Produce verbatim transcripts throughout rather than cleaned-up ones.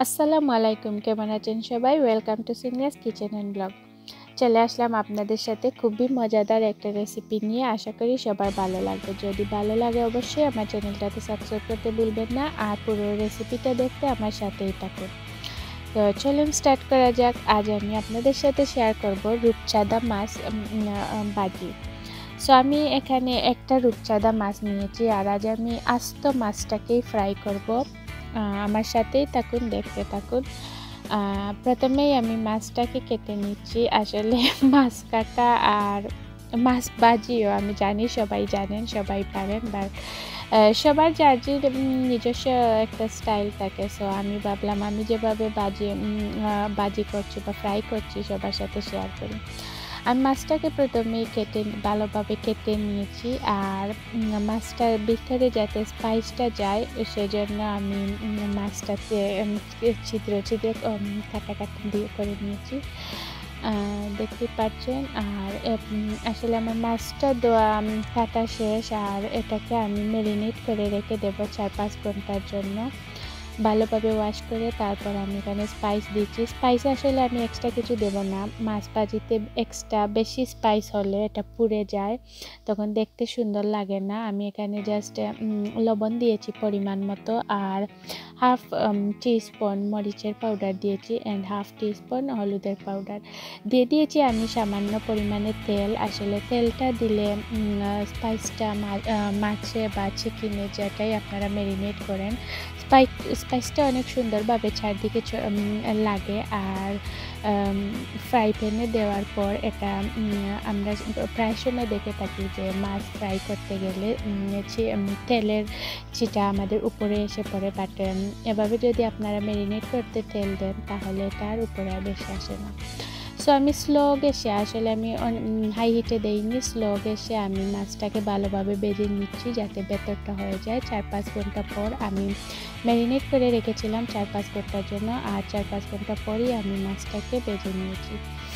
আসসালামু আলাইকুম, কেমন আছেন সবাই? ওয়েলকাম টু সিনিয়াস কিচেন অ্যান্ড ব্লগ। চলে আসলাম আপনাদের সাথে খুবই মজাদার একটা রেসিপি নিয়ে। আশা করি সবার ভালো লাগবে। যদি ভালো লাগে অবশ্যই আমার চ্যানেলটাতে সাবস্ক্রাইব করতে ভুলবেন না, আর পুরো রেসিপিটা দেখতে আমার সাথেই থাকুন। তো চলুন স্টার্ট করা যাক। আজ আমি আপনাদের সাথে শেয়ার করব রূপচাঁদা মাছ ভাজি। সো আমি এখানে একটা রূপচাঁদা মাছ নিয়েছি, আর আজ আমি আস্ত মাছটাকেই ফ্রাই করব। আমার সাথেই থাকুন, দেখতে থাকুন। প্রথমেই আমি মাছটাকে কেটে নিচ্ছি। আসলে মাছ কাটা আর মাছ ভাজিও আমি জানি সবাই জানেন, সবাই পারেন, বাট সবার যার যে নিজস্ব একটা স্টাইল থাকে। সো আমি ভাবলাম আমি যেভাবে ভাজি ভাজি করছি বা ফ্রাই করছি সবার সাথে শেয়ার করি। আমি মাছটাকে প্রথমেই কেটে ভালোভাবে কেটে নিয়েছি, আর মাছটার ভিতরে যাতে স্পাইসটা যায় সেজন্য আমি মাছটাতে ছিদ্র ছিদ্র কাটা কাটা দিয়ে করে নিয়েছি, দেখতে পাচ্ছেন। আর আসলে আমার মাছটা ধোয়া কাটা শেষ, আর এটাকে আমি ম্যারিনেট করে রেখে দেবো চার পাঁচ ঘন্টার জন্য। ভালোভাবে ওয়াশ করে তারপর আমি এখানে স্পাইস দিচ্ছি। স্পাইস আসলে আমি এক্সট্রা কিছু দেব না। মাছ ভাজিতে এক্সট্রা বেশি স্পাইস হলে এটা পুড়ে যায়, তখন দেখতে সুন্দর লাগে না। আমি এখানে জাস্ট লবণ দিয়েছি পরিমাণ মতো, আর হাফ টিস্পুন মরিচের পাউডার দিয়েছি অ্যান্ড হাফ টিস্পুন হলুদের পাউডার দিয়ে দিয়েছি আমি সামান্য পরিমাণে তেল। আসলে তেলটা দিলে স্পাইসটা মাছে বা চিকেনে যেটাই আপনারা ম্যারিনেট করেন স্পাইস স্পাইসটা অনেক সুন্দরভাবে চারদিকে লাগে। আর ফ্রাই প্যানে দেওয়ার পর এটা আমরা প্রায় সময় দেখে থাকি যে মাছ ফ্রাই করতে গেলে তেলের ছিটা আমাদের উপরে এসে পড়ে, বাট এভাবে যদি আপনারা ম্যারিনেট করতে তেল দেন তাহলে এটার উপরে আর বেশি আসে না। সো আমি স্লো গ্যাসে, আসলে আমি হাই হিটে দেইনি, স্লো গ্যাসে আমি মাছটাকে ভালোভাবে ভেজে নিচ্ছি যাতে ভেতরটা হয়ে যায়। চার পাঁচ ঘন্টা পর আমি ম্যারিনেট করে রেখেছিলাম চার পাঁচ ঘন্টার জন্য, আর চার পাঁচ ঘন্টা পরই আমি মাছটাকে ভেজে নিয়েছি।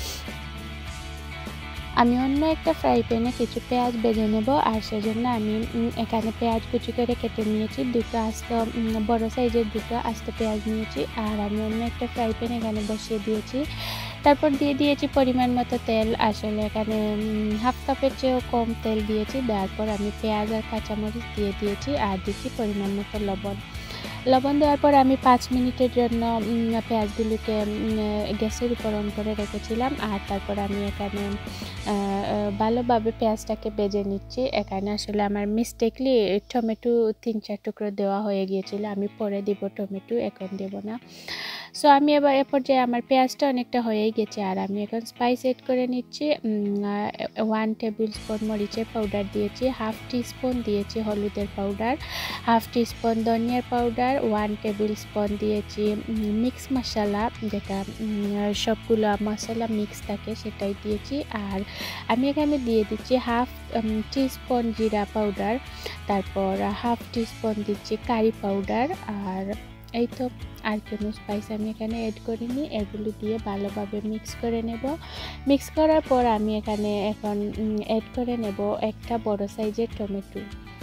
আমি অন্য একটা ফ্রাই প্যানে কিছু পেঁয়াজ ভেজে নেব, আর সেজন্য আমি এখানে পেঁয়াজ কুচি করে কেটে নিয়েছি। দুটো আস্ত বড় সাইজের দুটো আস্ত পেঁয়াজ নিয়েছি, আর আমি অন্য একটা ফ্রাই প্যান এখানে বসিয়ে দিয়েছি। তারপর দিয়ে দিয়েছি পরিমাণ মতো তেল। আসলে এখানে হাফ কাপের চেয়েও কম তেল দিয়েছি। তারপর আমি পেঁয়াজ আর কাঁচামরিচ দিয়ে দিয়েছি, আর দিচ্ছি পরিমাণ মতো লবণ। লবণ দেওয়ার পর আমি পাঁচ মিনিটের জন্য পেঁয়াজগুলোকে গ্যাসের উপর অন করে রেখেছিলাম, আর তারপর আমি এখানে ভালোভাবে পেঁয়াজটাকে ভেজে নিচ্ছি। এখানে আসলে আমার মিস্টেকলি টমেটো তিন চার টুকরো দেওয়া হয়ে গিয়েছিল, আমি পরে দিব টমেটো, এখন দেব না। সো আমি এবার এ পর্যায়ে আমার পেঁয়াজটা অনেকটা হয়েই গেছে, আর আমি এখন স্পাইস এড করে নিচ্ছি। ওয়ান টেবিল স্পুন মরিচের পাউডার দিয়েছি, হাফ টিস্পুন দিয়েছি হলুদের পাউডার, হাফ টিস্পুন ধনিয়ার পাউডার, ওয়ান টেবিল স্পুন দিয়েছি মিক্স মশলা, যেটা সবগুলো মশলা মিক্স থাকে সেটাই দিয়েছি। আর আমি এখানে দিয়ে দিচ্ছি হাফ টিস্পুন জিরা পাউডার, তারপর হাফ টিস্পুন দিচ্ছি কারি পাউডার, আর এই তো আর কোনো স্পাইস আমি এখানে অ্যাড করিনি। এগুলো দিয়ে ভালোভাবে মিক্স করে নেব। মিক্স করার পর আমি এখানে এখন অ্যাড করে নেব একটা বড় সাইজের টমেটো।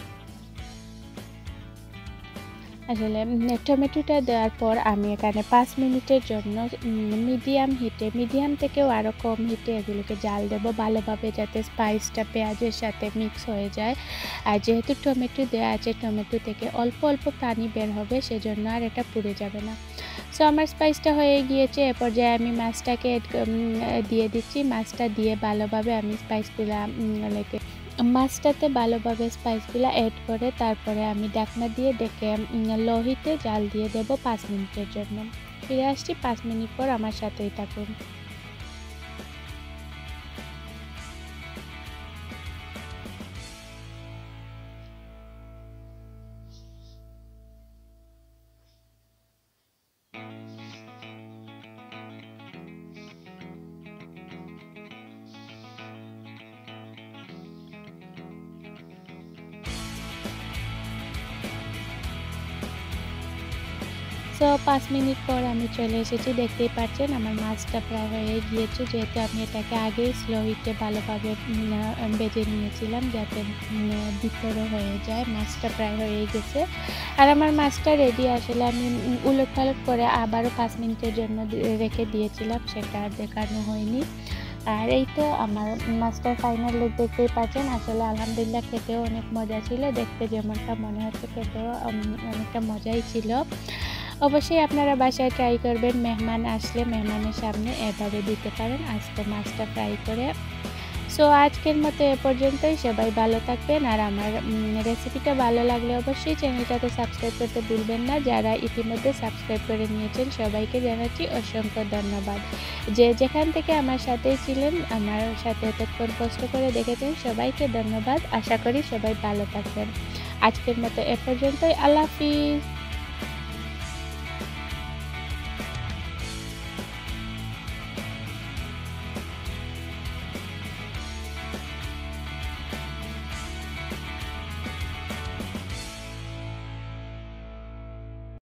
আসলে টমেটোটা দেওয়ার পর আমি এখানে পাঁচ মিনিটের জন্য মিডিয়াম হিটে, মিডিয়াম থেকেও আরও কম হিটে এগুলোকে জাল দেব ভালোভাবে, যাতে স্পাইসটা পেঁয়াজের সাথে মিক্স হয়ে যায়। আর যেহেতু টমেটো দেওয়া আছে, টমেটো থেকে অল্প অল্প পানি বের হবে, সেজন্য আর এটা পুড়ে যাবে না। সো আমার স্পাইসটা হয়ে গিয়েছে। এ পর্যায়ে আমি মাছটাকে দিয়ে দিচ্ছি। মাছটা দিয়ে ভালোভাবে আমি স্পাইসগুলো লেগে মাছটাতে ভালোভাবে স্পাইসগুলো অ্যাড করে তারপরে আমি ঢাকনা দিয়ে ডেকে লো হিটে জাল দিয়ে দেব পাঁচ মিনিটের জন্য। ফিরে আসছি পাঁচ মিনিট পর, আমার সাথেই থাকুন। সো পাঁচ মিনিট পর আমি চলে এসেছি, দেখতেই পাচ্ছেন আমার মাছটা প্রায় হয়ে গিয়েছে, যেহেতু আমি এটাকে আগেই স্লো হিটে ভালোভাবে বেজে নিয়েছিলাম যাতে ভিতরে হয়ে যায়। মাছটা প্রায় হয়ে গেছে আর আমার মাছটা রেডি। আসলে আমি উলট পালট করে আবারও পাঁচ মিনিটের জন্য রেখে দিয়েছিলাম, সেটা আর দেখানো হয়নি। আর এই তো আমার মাছটার ফাইনাল লুক দেখতেই পাচ্ছেন। আসলে আলহামদুলিল্লাহ খেতেও অনেক মজা ছিল, দেখতে যেমনটা মনে হচ্ছে খেতেও অনেকটা মজাই ছিল। অবশ্যই আপনারা বাসায় ট্রাই করবেন, মেহমান আসলে মেহমানের সামনে এভাবে দিতে পারেন আজকে মাছটা ফ্রাই করে। সো আজকের মতো এ পর্যন্তই, সবাই ভালো থাকবেন। আর আমার রেসিপিটা ভালো লাগলে অবশ্যই চ্যানেলটাতে সাবস্ক্রাইব করতে ভুলবেন না। যারা ইতিমধ্যে সাবস্ক্রাইব করে নিয়েছেন সবাইকে জানাচ্ছি অসংখ্য ধন্যবাদ। যে যেখান থেকে আমার সাথেই ছিলেন, আমার সাথে এতক্ষণ কষ্ট করে দেখেছেন, সবাইকে ধন্যবাদ। আশা করি সবাই ভালো থাকবেন। আজকের মতো এ পর্যন্তই, আল্লাহ হাফিজ।